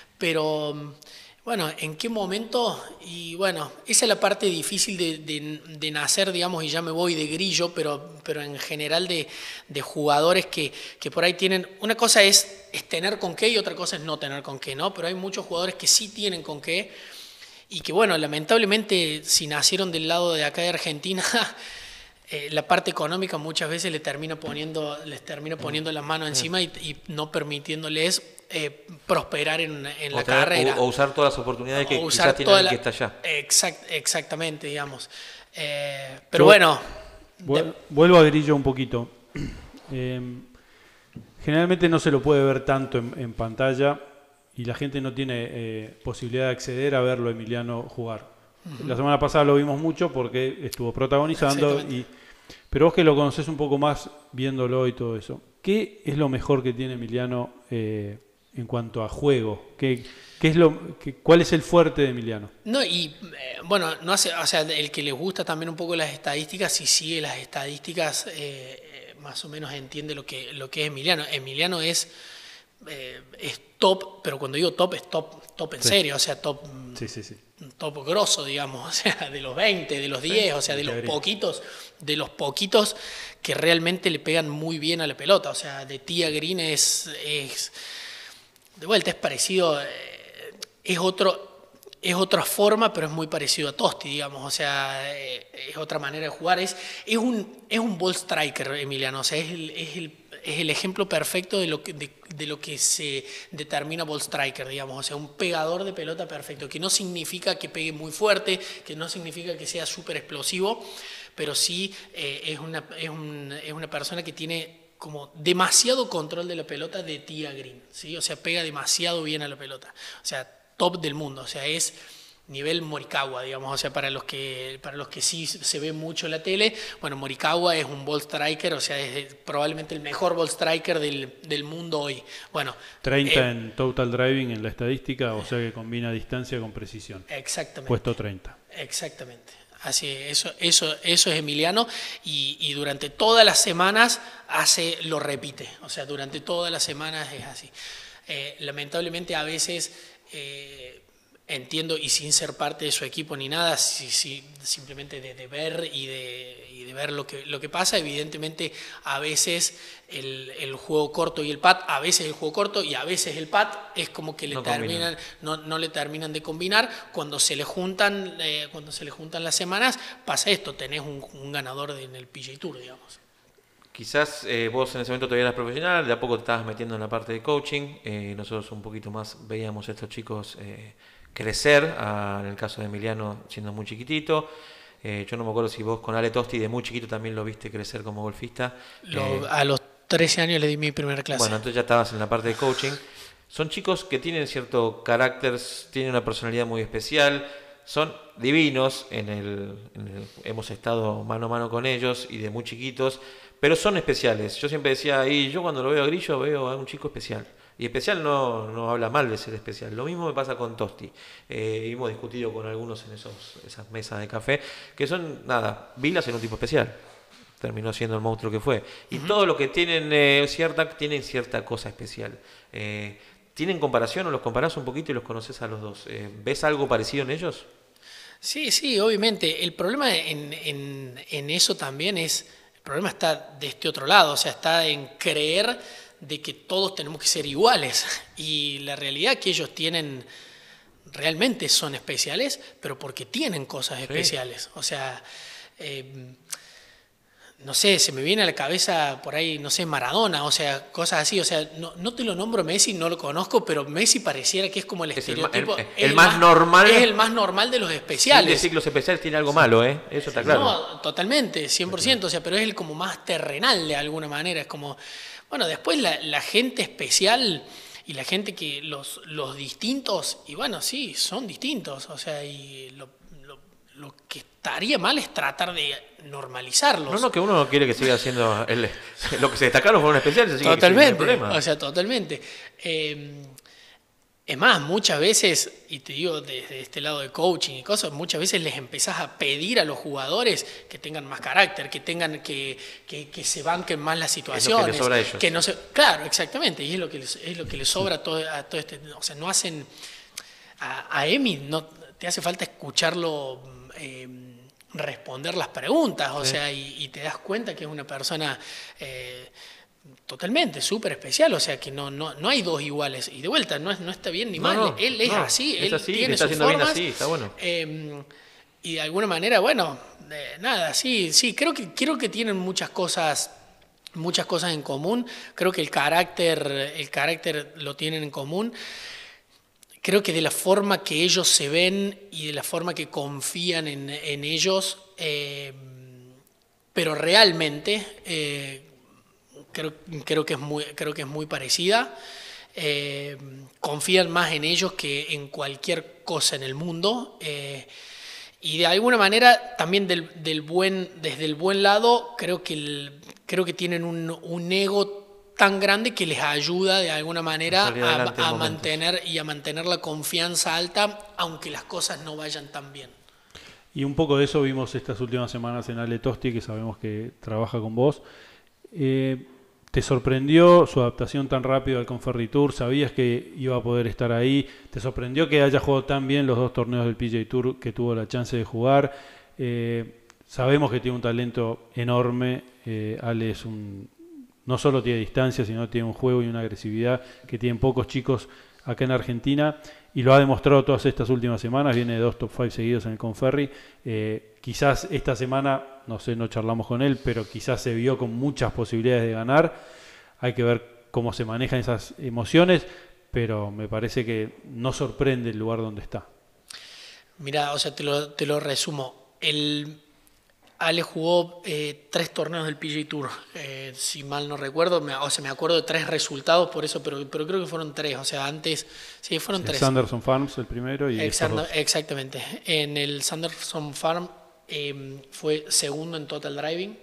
pero bueno, ¿en qué momento? Y bueno, esa es la parte difícil de, de, de nacer, digamos, y ya me voy de Grillo, pero, pero en general de, de jugadores que, que por ahí tienen, una cosa es, es tener con qué y otra cosa es no tener con qué, ¿no? Pero hay muchos jugadores que sí tienen con qué y que bueno, lamentablemente si nacieron del lado de acá de Argentina... Eh, la parte económica muchas veces le termina poniendo, les termina poniendo las manos encima y, y no permitiéndoles eh, prosperar en, en la tener, carrera. O, o usar todas las oportunidades que usar quizás tiene el la, que está allá. Exact, exactamente, digamos. Eh, pero Yo, bueno... Vuel, vuelvo a Grillo un poquito. Eh, generalmente no se lo puede ver tanto en, en pantalla y la gente no tiene eh, posibilidad de acceder a verlo a Emiliano jugar. Uh-huh. La semana pasada lo vimos mucho porque estuvo protagonizando y... Pero vos que lo conocés un poco más viéndolo y todo eso, ¿qué es lo mejor que tiene Emiliano eh, en cuanto a juego? ¿Qué, qué es lo, qué, ¿Cuál es el fuerte de Emiliano? No, y eh, bueno, no hace, o sea, el que le gusta también un poco las estadísticas, si sigue las estadísticas, eh, eh, más o menos entiende lo que, lo que es Emiliano. Emiliano es, eh, es top, pero cuando digo top, es top, top en sí. serio, o sea, top... Sí, sí, sí. top grosso, digamos, o sea, de los veinte, de los diez, sí, o sea, de los poquitos, de los poquitos que realmente le pegan muy bien a la pelota, o sea, de Tía Green es, es de vuelta, es parecido, es otro, es otra forma, pero es muy parecido a Tosti, digamos, o sea, es otra manera de jugar, es, es un, es un ball striker, Emiliano, o sea, es el, es el es el ejemplo perfecto de lo que, de, de lo que se determina ball striker, digamos, o sea, un pegador de pelota perfecto, que no significa que pegue muy fuerte, que no significa que sea súper explosivo, pero sí eh, es, una, es, un, es una persona que tiene como demasiado control de la pelota de Tía Green, ¿sí? O sea, pega demasiado bien a la pelota, o sea, top del mundo, o sea, es... nivel Morikawa, digamos, o sea, para los que para los que sí se ve mucho la tele, bueno, Morikawa es un ball striker, o sea, es probablemente el mejor ball striker del, del mundo hoy. Bueno, treinta eh, en total driving en la estadística, o sea que combina distancia con precisión. Exactamente. Puesto treinta. Exactamente. Así, eso, eso, eso es Emiliano y, y durante todas las semanas hace, lo repite, o sea, durante todas las semanas es así. Eh, lamentablemente a veces... Eh, entiendo, y sin ser parte de su equipo ni nada, si, si, simplemente de, de ver y de, y de ver lo que, lo que pasa, evidentemente a veces el, el juego corto y el pad, a veces el juego corto y a veces el pad es como que le no terminan, no, no le terminan de combinar, cuando se le juntan, eh, cuando se le juntan las semanas, pasa esto, tenés un, un ganador de, en el P G A Tour, digamos. Quizás eh, vos en ese momento todavía eras profesional, de a poco te estabas metiendo en la parte de coaching, eh, nosotros un poquito más veíamos a estos chicos eh, crecer, a, en el caso de Emiliano siendo muy chiquitito, eh, yo no me acuerdo si vos con Ale Tosti de muy chiquito también lo viste crecer como golfista. Lo, eh, a los trece años le di mi primera clase. Bueno, entonces ya estabas en la parte de coaching. Son chicos que tienen cierto carácter, tienen una personalidad muy especial, son divinos, en el, en el- hemos estado mano a mano con ellos y de muy chiquitos, pero son especiales. Yo siempre decía, y yo cuando lo veo a Grillo veo a un chico especial. Y especial no, no habla mal de ser especial. Lo mismo me pasa con Tosti. Eh, hemos discutido con algunos en esos, esas mesas de café, que son, nada, Vilas en un tipo especial. Terminó siendo el monstruo que fue. Y uh-huh. Todo lo que tienen eh, cierta, tienen cierta cosa especial. Eh, ¿Tienen comparación o los comparás un poquito y los conoces a los dos? Eh, ¿Ves algo parecido en ellos? Sí, sí, obviamente. El problema en, en, en eso también es, el problema está de este otro lado, o sea, está en creer de que todos tenemos que ser iguales. Y la realidad es que ellos tienen, realmente son especiales, pero porque tienen cosas sí. especiales. O sea, eh, no sé, se me viene a la cabeza por ahí, no sé, Maradona, o sea, cosas así. O sea, no, no te lo nombro Messi, no lo conozco, pero Messi pareciera que es como el es estereotipo. El, el, el más, más normal. Es el más normal de los especiales. Sin decir los especiales tiene algo malo, ¿eh? Eso está claro. No, totalmente, cien por ciento. O sea, pero es el como más terrenal de alguna manera. Es como, bueno, después la, la gente especial y la gente que, los, los distintos, y bueno, sí, son distintos. O sea, y lo, lo, lo que estaría mal es tratar de normalizarlos. No, no, que uno no quiere que siga haciendo el, lo que se destacaron fueron especiales, así totalmente, que no hay problema. O sea, totalmente. Eh, es más, muchas veces, y te digo desde este lado de coaching y cosas, muchas veces les empezás a pedir a los jugadores que tengan más carácter, que tengan que, que, que se banquen más las situaciones. Es lo que les sobra a ellos. Que no se, claro, exactamente, y es lo que les, es lo que les sobra a todo, a todo este. O sea, no hacen. A, a Emi no te hace falta escucharlo. Eh, responder las preguntas, o sí. sea, y, y te das cuenta que es una persona eh, totalmente súper especial, o sea, que no, no, no hay dos iguales, y de vuelta, no, es, no está bien ni no, mal, no, él es no, así, es él así, tiene está sus haciendo formas, bien así, está bueno. Eh, y de alguna manera, bueno, eh, nada, sí, sí, creo que, creo que tienen muchas cosas, muchas cosas en común, creo que el carácter, el carácter lo tienen en común. Creo que de la forma que ellos se ven y de la forma que confían en, en ellos, eh, pero realmente eh, creo, creo, que es muy, creo que es muy parecida. Eh, confían más en ellos que en cualquier cosa en el mundo. Eh, y de alguna manera también del, del buen, desde el buen lado creo que, el, creo que tienen un, un ego tan grande que les ayuda de alguna manera a, a mantener y a mantener la confianza alta, aunque las cosas no vayan tan bien. Y un poco de eso vimos estas últimas semanas en Ale Tosti, que sabemos que trabaja con vos. Eh, ¿Te sorprendió su adaptación tan rápido al Conferry-Tour? ¿Sabías que iba a poder estar ahí? ¿Te sorprendió que haya jugado tan bien los dos torneos del P G A Tour que tuvo la chance de jugar? Eh, sabemos que tiene un talento enorme. Eh, Ale es un... No solo tiene distancia, sino tiene un juego y una agresividad que tienen pocos chicos acá en Argentina, y lo ha demostrado todas estas últimas semanas. Viene de dos top cinco seguidos en el Conferry. Eh, quizás esta semana, no sé, no charlamos con él, pero quizás se vio con muchas posibilidades de ganar. Hay que ver cómo se manejan esas emociones, pero me parece que no sorprende el lugar donde está. Mira, o sea, te lo, te lo resumo. El... Ale jugó eh, tres torneos del P G A Tour, eh, si mal no recuerdo, me, o sea, me acuerdo de tres resultados por eso, pero, pero creo que fueron tres, o sea, antes, sí, fueron sí, tres. Sanderson Farms el primero y Exacto, exactamente. En el Sanderson Farm eh, fue segundo en total driving,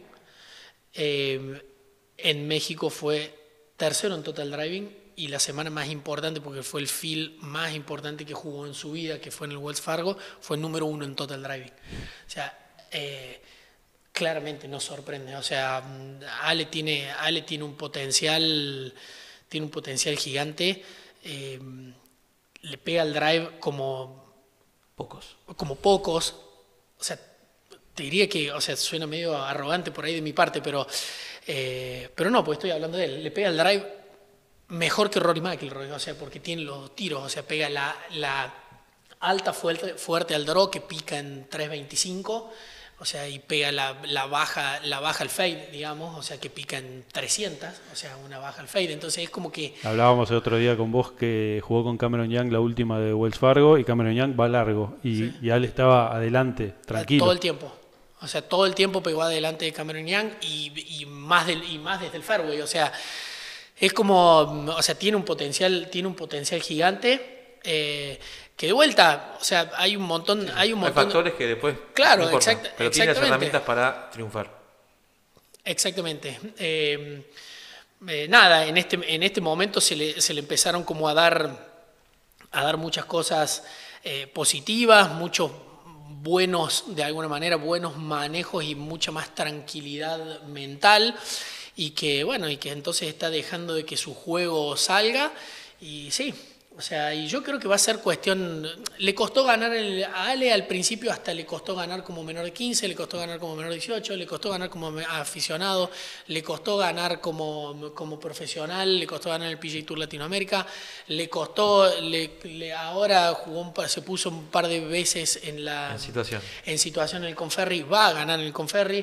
eh, en México fue tercero en total driving, y la semana más importante, porque fue el field más importante que jugó en su vida, que fue en el Wells Fargo, fue el número uno en total driving. O sea, eh, claramente nos sorprende, o sea, Ale tiene, Ale tiene un potencial, tiene un potencial gigante, eh, le pega el drive como pocos, como pocos, o sea, te diría que, o sea, suena medio arrogante por ahí de mi parte, pero, eh, pero no, porque estoy hablando de él, le pega el drive mejor que Rory McIlroy, o sea, porque tiene los tiros, o sea, pega la, la alta fuerte, fuerte al draw que pica en tres veinticinco. O sea, y pega la, la baja la baja al fade, digamos, o sea, que pica en trescientos, o sea, una baja al fade. Entonces es como que... Hablábamos el otro día con vos que jugó con Cameron Young la última de Wells Fargo, y Cameron Young va largo, y, sí. y Ale estaba adelante, tranquilo. Todo el tiempo. O sea, todo el tiempo pegó adelante de Cameron Young y, y, más, del, y más desde el fairway. O sea, es como... O sea, tiene un potencial, tiene un potencial gigante. Eh, que de vuelta, o sea, hay un montón, sí, hay un montón hay factores que después claro, no importan, exact, pero tiene las herramientas para triunfar. Exactamente. Eh, eh, nada, en este, en este momento se le, se le empezaron como a dar, a dar muchas cosas eh, positivas, muchos buenos, de alguna manera, buenos manejos y mucha más tranquilidad mental, y que, bueno, y que entonces está dejando de que su juego salga, y sí. O sea, y yo creo que va a ser cuestión. Le costó ganar el, a Ale al principio, hasta le costó ganar como menor de quince, le costó ganar como menor de dieciocho, le costó ganar como aficionado, le costó ganar como, como profesional, le costó ganar el P G A Tour Latinoamérica, le costó, le, le, ahora jugó un par, se puso un par de veces en la en situación. en situación en el Conferry, va a ganar en el Conferry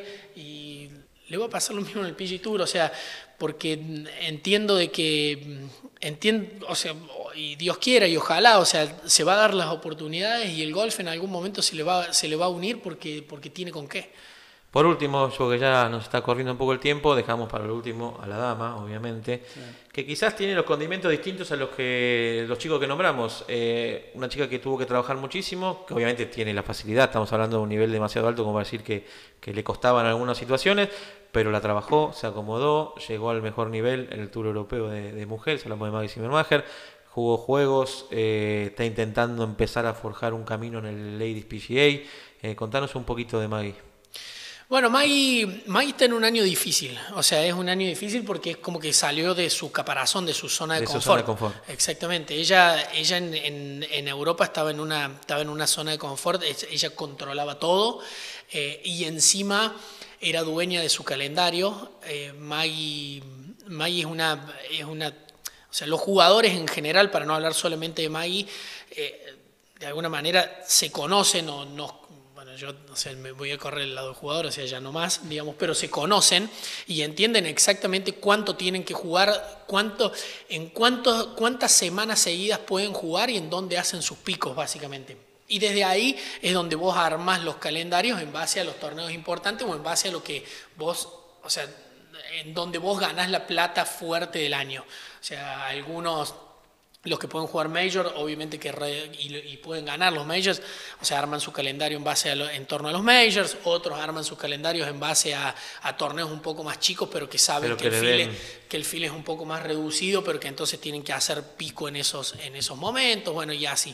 y le va a pasar lo mismo en el P G A Tour, o sea, porque entiendo de que, entiendo, o sea, y Dios quiera y ojalá, o sea, se va a dar las oportunidades y el golf en algún momento se le va, se le va a unir porque, porque tiene con qué. Por último, yo que ya nos está corriendo un poco el tiempo, dejamos para el último a la dama, obviamente, sí, que quizás tiene los condimentos distintos a los que los chicos que nombramos. Eh, una chica que tuvo que trabajar muchísimo, que obviamente tiene la facilidad, estamos hablando de un nivel demasiado alto como para decir que, que le costaban algunas situaciones, pero la trabajó, se acomodó, llegó al mejor nivel en el Tour Europeo de, de mujeres, hablamos de Maggie Zimmermacher, jugó juegos, eh, está intentando empezar a forjar un camino en el Ladies P G A. Eh, contanos un poquito de Maggie. Bueno, Maggie, Maggie está en un año difícil, o sea, es un año difícil porque es como que salió de su caparazón, de su zona de, de confort. Su zona de confort. Exactamente, ella, ella en, en, en Europa estaba en, una, estaba en una zona de confort, ella controlaba todo eh, y encima era dueña de su calendario. Eh, Maggie, Maggie es una, es una, o sea, los jugadores en general, para no hablar solamente de Maggie, eh, de alguna manera se conocen o no. Yo no sé, me voy a correr el lado del jugador, o sea, ya no más, digamos, pero se conocen y entienden exactamente cuánto tienen que jugar, cuánto, en cuánto, cuántas semanas seguidas pueden jugar y en dónde hacen sus picos, básicamente. Y desde ahí es donde vos armás los calendarios en base a los torneos importantes o en base a lo que vos, o sea, en donde vos ganás la plata fuerte del año. O sea, algunos... Los que pueden jugar Major, obviamente que re, y, y pueden ganar los Majors, o sea, arman su calendario en base a lo, en torno a los Majors, otros arman sus calendarios en base a, a torneos un poco más chicos, pero que saben pero que, que, el file, que el file es un poco más reducido, pero que entonces tienen que hacer pico en esos, en esos momentos, bueno, y así.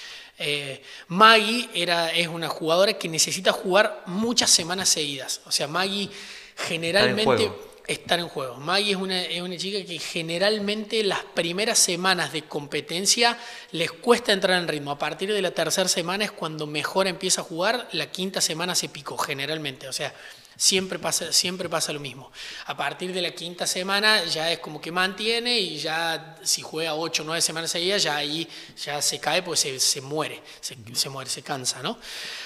Eh, Maggie era, es una jugadora que necesita jugar muchas semanas seguidas, o sea, Maggie generalmente... estar en juego. Maggie es una, es una chica que generalmente las primeras semanas de competencia les cuesta entrar en ritmo. A partir de la tercera semana es cuando mejor empieza a jugar, la quinta semana se picó generalmente, o sea, siempre pasa, siempre pasa lo mismo. A partir de la quinta semana ya es como que mantiene y ya si juega ocho o nueve semanas seguidas ya ahí ya se cae porque se, se muere, se, se muere, se cansa, ¿no?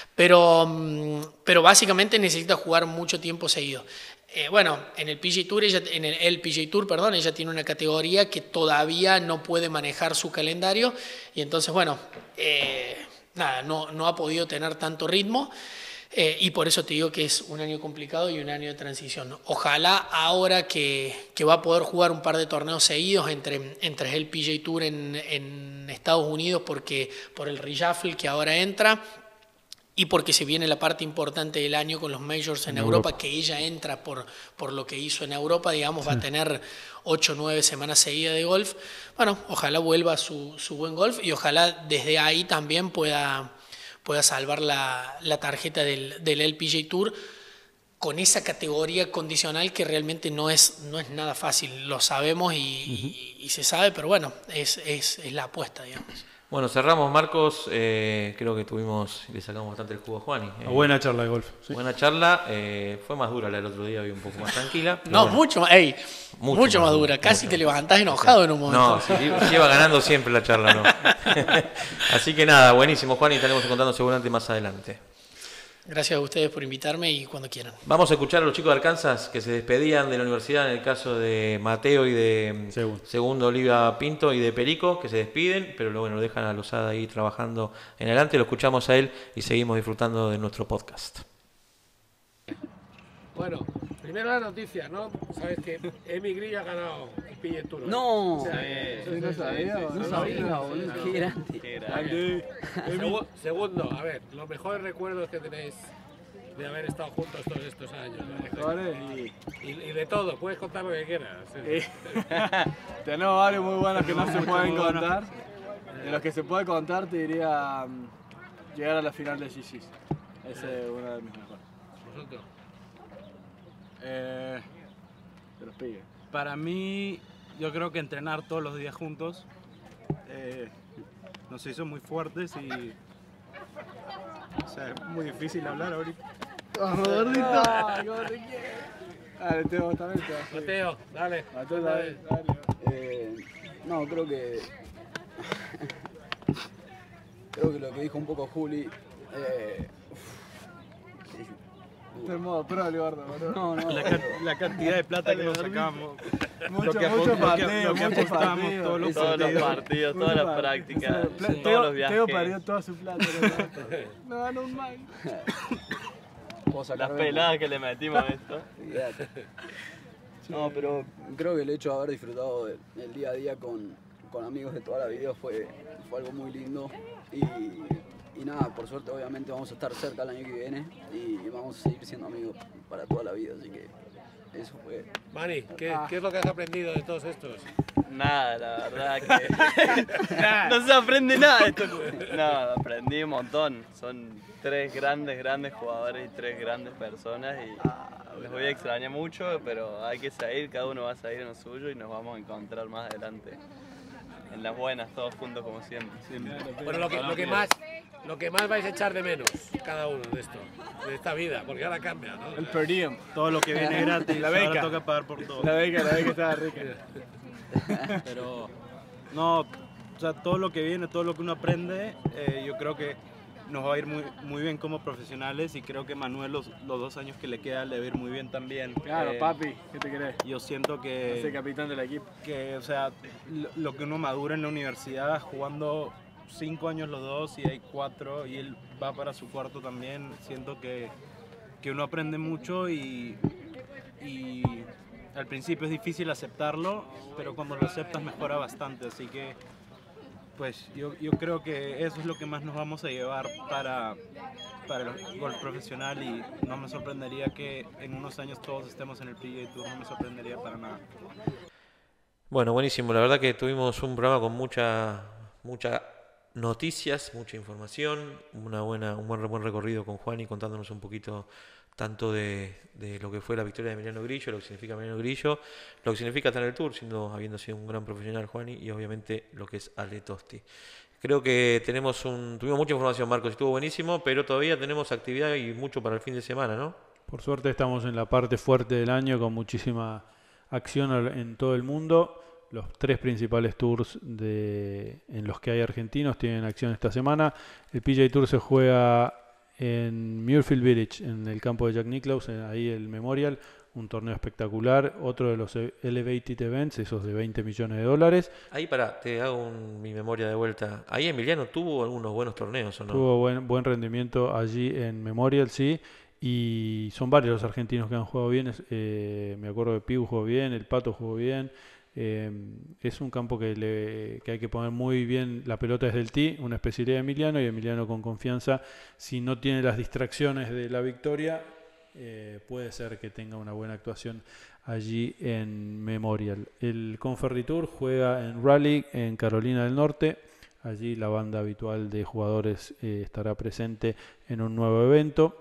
Pero, pero básicamente necesita jugar mucho tiempo seguido. Eh, bueno, en el P G A Tour, ella, en el, el P G A Tour, perdón, ella tiene una categoría que todavía no puede manejar su calendario y entonces, bueno, eh, nada, no, no ha podido tener tanto ritmo eh, y por eso te digo que es un año complicado y un año de transición. Ojalá ahora que, que va a poder jugar un par de torneos seguidos entre, entre el P G A Tour en, en Estados Unidos porque, por el reshuffle que ahora entra, y porque se viene la parte importante del año con los Majors en, en Europa, Europa, que ella entra por, por lo que hizo en Europa, digamos, sí. Va a tener ocho o nueve semanas seguidas de golf. Bueno, ojalá vuelva su, su buen golf y ojalá desde ahí también pueda, pueda salvar la, la tarjeta del, del L P G A Tour con esa categoría condicional que realmente no es, no es nada fácil. Lo sabemos y, uh-huh. y, y se sabe, pero bueno, es, es, es la apuesta, digamos. Bueno, cerramos, Marcos. Eh, creo que tuvimos, le sacamos bastante el jugo a Juani. Eh, buena charla de golf. Sí. Buena charla. Eh, fue más dura la del otro día, hoy un poco más tranquila. No, bueno, mucho más, ey, mucho, mucho más dura. Casi mucho. Te levantás enojado en un momento. No, sí, lleva ganando siempre la charla, ¿no? Así que nada, buenísimo, Juan, y estaremos contando seguramente más adelante. Gracias a ustedes por invitarme y cuando quieran. Vamos a escuchar a los chicos de Arkansas que se despedían de la universidad en el caso de Mateo y de Segundo, Segundo Olivia Pinto y de Perico, que se despiden, pero bueno, lo dejan a Lozada ahí trabajando en adelante. Lo escuchamos a él y seguimos disfrutando de nuestro podcast. Bueno, Primero la noticia, ¿no? Sabes que Emi Grillo ha ganado el P G A Tour. No, O sea, sí, eso no sabía, no sabía, boludo, qué grande. Qué grande. Segu- segundo, a ver, los mejores recuerdos que tenéis de haber estado juntos todos estos años. ¿no? Vale, y, Y, y de todo, puedes contar lo que quieras. y tenemos varios muy buenos que no se pueden muy buenos. contar. De los que se puede contar te diría mm, llegar a la final de G Gs. Ese es uno de mis mejores. Vosotros. Eh, de los pigues. Para mí, yo creo que entrenar todos los días juntos eh, nos hizo muy fuertes y... O sea, es muy difícil hablar ahorita. ¡Vamos, gordito! Dale, Teo, también te vas a ir. Mateo, dale. Mateo, dale, dale. Eh, no, creo que. Creo que lo que dijo un poco Juli. Eh, Está en modo pro, gordo, boludo. no, no. La, can- la cantidad de plata que nos sacamos. Mucho, lo que mucho apo- lo que- partido, lo que mucho apostamos, partido. todos los Todos los partidos. partidos, Mucho todas las partido. prácticas, Ple- todos Teo, los viajes. Teo perdió toda su plata. Me ganó un man. Puedo sacar Las veinte. peladas que le metimos a esto. Olvídate. No, pero creo que el hecho de haber disfrutado del, del día a día con, con amigos de toda la vida fue, fue algo muy lindo. Y, y nada, por suerte obviamente vamos a estar cerca el año que viene y vamos a seguir siendo amigos para toda la vida. Así que eso fue. Mani, ¿qué, ¿qué es lo que has aprendido de todos estos? Nada, la verdad que no se aprende nada de esto. No, aprendí un montón. Son tres grandes, grandes jugadores y tres grandes personas y les voy a extrañar mucho, pero hay que seguir, cada uno va a seguir en lo suyo y nos vamos a encontrar más adelante. En las buenas, todos juntos como siempre. Bueno, lo que, lo que más lo que más vais a echar de menos, cada uno de esto, de esta vida, porque ahora cambia, ¿no? El per diem. Todo lo que viene gratis, La ahora beca. toca pagar por todo. La beca, la beca estaba rica. Pero no, o sea, todo lo que viene, todo lo que uno aprende, eh, yo creo que nos va a ir muy, muy bien como profesionales y creo que Manuel los, los dos años que le quedan le va a ir muy bien también. Claro, Eh, papi, ¿qué te crees? Yo siento Es el que, capitán del equipo. que, o sea, lo, lo que uno madura en la universidad jugando cinco años los dos y hay cuatro y él va para su cuarto también, siento que, que uno aprende mucho y, y al principio es difícil aceptarlo, pero cuando lo aceptas mejora bastante, así que pues yo, yo creo que eso es lo que más nos vamos a llevar para, para el golf profesional y no me sorprendería que en unos años todos estemos en el P G A Tour, no me sorprendería para nada. Bueno, buenísimo. La verdad que tuvimos un programa con mucha, mucha noticias, mucha información, una buena, un buen, buen recorrido con Juan y contándonos un poquito tanto de, de lo que fue la victoria de Emiliano Grillo, lo que significa Emiliano Grillo, lo que significa estar en el Tour, siendo, habiendo sido un gran profesional Juani, y obviamente lo que es Ale Tosti. Creo que tenemos un, tuvimos mucha información, Marcos, estuvo buenísimo, pero todavía tenemos actividad y mucho para el fin de semana, ¿no? Por suerte estamos en la parte fuerte del año con muchísima acción al- en todo el mundo. Los tres principales tours de, en los que hay argentinos tienen acción esta semana. El P G A Tour se juega en Muirfield Village, en el campo de Jack Nicklaus, en- ahí el Memorial, un torneo espectacular. Otro de los e- Elevated Events, esos de veinte millones de dólares. Ahí para, te hago un- mi memoria de vuelta. Ahí Emiliano tuvo algunos buenos torneos, ¿o no? Tuvo buen, buen rendimiento allí en Memorial, sí. Y son varios los argentinos que han jugado bien. Es- eh, me acuerdo que Piu jugó bien, el Pato jugó bien. Eh, es un campo que, le, que hay que poner muy bien la pelota desde el tee, una especialidad de Emiliano, y Emiliano con confianza, si no tiene las distracciones de la victoria, eh, puede ser que tenga una buena actuación allí en Memorial. El Conferry Tour juega en Raleigh, en Carolina del Norte. Allí la banda habitual de jugadores eh, estará presente en un nuevo evento.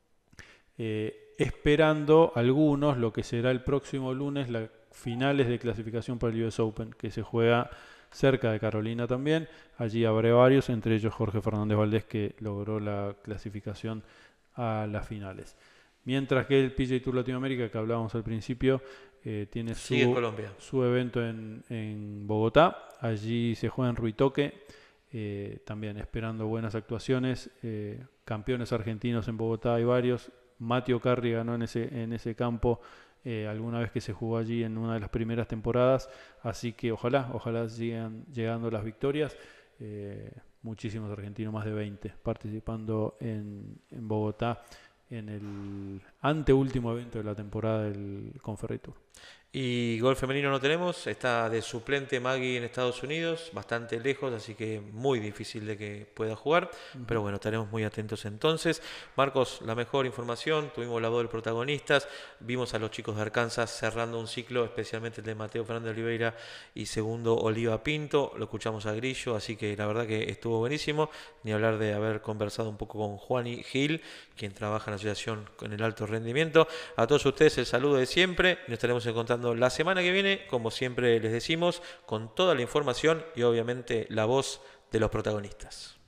Eh, esperando algunos lo que será el próximo lunes, las finales de clasificación para el U S Open, que se juega cerca de Carolina también. Allí habrá varios, entre ellos Jorge Fernández Valdés, que logró la clasificación a las finales. Mientras que el P G A Tour Latinoamérica, que hablábamos al principio, eh, tiene Sigue en su, Colombia. su evento en, en Bogotá. Allí se juega en Ruitoque, eh, también esperando buenas actuaciones. Eh, campeones argentinos en Bogotá hay varios. Mateo Carri ganó en ese, en ese campo eh, alguna vez que se jugó allí en una de las primeras temporadas, así que ojalá, ojalá sigan llegando las victorias. Eh, muchísimos argentinos, más de veinte, participando en, en Bogotá en el anteúltimo evento de la temporada del Conferritour. Y golf femenino no tenemos, está de suplente Maggie en Estados Unidos, bastante lejos, así que muy difícil de que pueda jugar, uh-huh. Pero bueno, estaremos muy atentos entonces. Marcos, la mejor información, tuvimos la voz de protagonistas, vimos a los chicos de Arkansas cerrando un ciclo, especialmente el de Mateo Fernández Oliveira y segundo Oliva Pinto, lo escuchamos a Grillo, así que la verdad que estuvo buenísimo, ni hablar de haber conversado un poco con Juani Gil, quien trabaja en la asociación con el alto rendimiento. A todos ustedes el saludo de siempre, nos estaremos encontrando la semana que viene, como siempre les decimos, con toda la información y obviamente la voz de los protagonistas.